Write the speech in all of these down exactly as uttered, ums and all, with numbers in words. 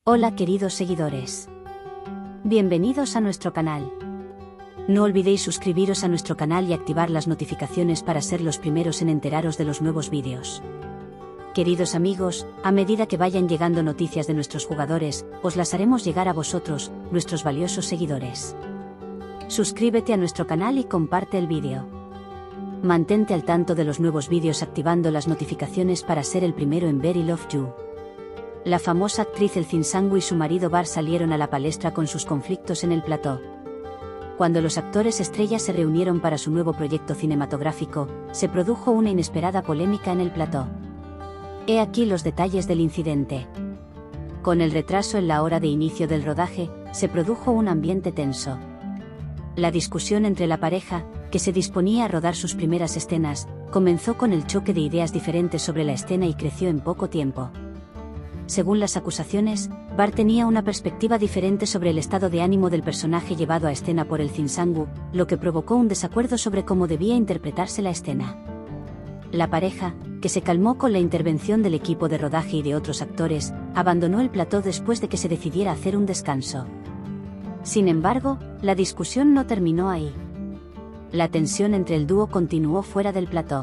Hola queridos seguidores. Bienvenidos a nuestro canal. No olvidéis suscribiros a nuestro canal y activar las notificaciones para ser los primeros en enteraros de los nuevos vídeos. Queridos amigos, a medida que vayan llegando noticias de nuestros jugadores, os las haremos llegar a vosotros, nuestros valiosos seguidores. Suscríbete a nuestro canal y comparte el vídeo. Mantente al tanto de los nuevos vídeos activando las notificaciones para ser el primero en ver I Love You. La famosa actriz Elchin Sangu y su marido Bar salieron a la palestra con sus conflictos en el plató. Cuando los actores estrellas se reunieron para su nuevo proyecto cinematográfico, se produjo una inesperada polémica en el plató. He aquí los detalles del incidente. Con el retraso en la hora de inicio del rodaje, se produjo un ambiente tenso. La discusión entre la pareja, que se disponía a rodar sus primeras escenas, comenzó con el choque de ideas diferentes sobre la escena y creció en poco tiempo. Según las acusaciones, Bar tenía una perspectiva diferente sobre el estado de ánimo del personaje llevado a escena por Elchin Sangu, lo que provocó un desacuerdo sobre cómo debía interpretarse la escena. La pareja, que se calmó con la intervención del equipo de rodaje y de otros actores, abandonó el plató después de que se decidiera hacer un descanso. Sin embargo, la discusión no terminó ahí. La tensión entre el dúo continuó fuera del plató.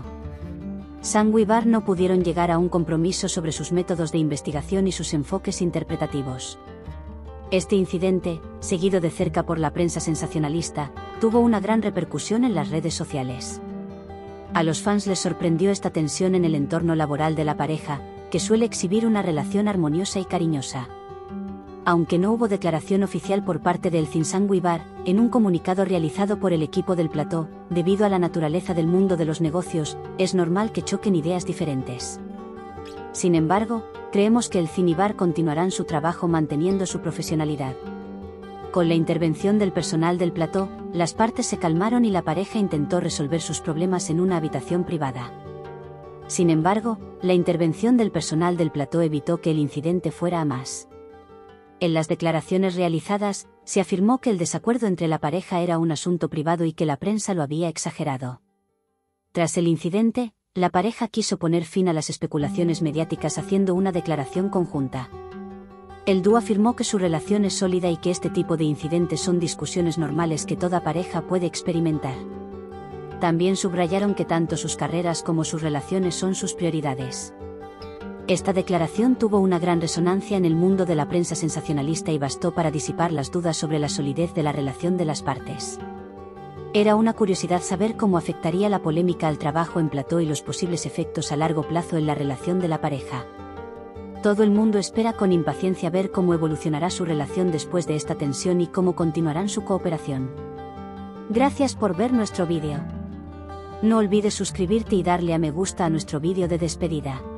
Sangu y Bar no pudieron llegar a un compromiso sobre sus métodos de investigación y sus enfoques interpretativos. Este incidente, seguido de cerca por la prensa sensacionalista, tuvo una gran repercusión en las redes sociales. A los fans les sorprendió esta tensión en el entorno laboral de la pareja, que suele exhibir una relación armoniosa y cariñosa. Aunque no hubo declaración oficial por parte de Elchin Sangu y Bar, en un comunicado realizado por el equipo del plató, debido a la naturaleza del mundo de los negocios, es normal que choquen ideas diferentes. Sin embargo, creemos que Elchin y Bar continuarán su trabajo manteniendo su profesionalidad. Con la intervención del personal del plató, las partes se calmaron y la pareja intentó resolver sus problemas en una habitación privada. Sin embargo, la intervención del personal del plató evitó que el incidente fuera a más. En las declaraciones realizadas, se afirmó que el desacuerdo entre la pareja era un asunto privado y que la prensa lo había exagerado. Tras el incidente, la pareja quiso poner fin a las especulaciones mediáticas haciendo una declaración conjunta. El dúo afirmó que su relación es sólida y que este tipo de incidentes son discusiones normales que toda pareja puede experimentar. También subrayaron que tanto sus carreras como sus relaciones son sus prioridades. Esta declaración tuvo una gran resonancia en el mundo de la prensa sensacionalista y bastó para disipar las dudas sobre la solidez de la relación de las partes. Era una curiosidad saber cómo afectaría la polémica al trabajo en plató y los posibles efectos a largo plazo en la relación de la pareja. Todo el mundo espera con impaciencia ver cómo evolucionará su relación después de esta tensión y cómo continuarán su cooperación. Gracias por ver nuestro vídeo. No olvides suscribirte y darle a me gusta a nuestro vídeo de despedida.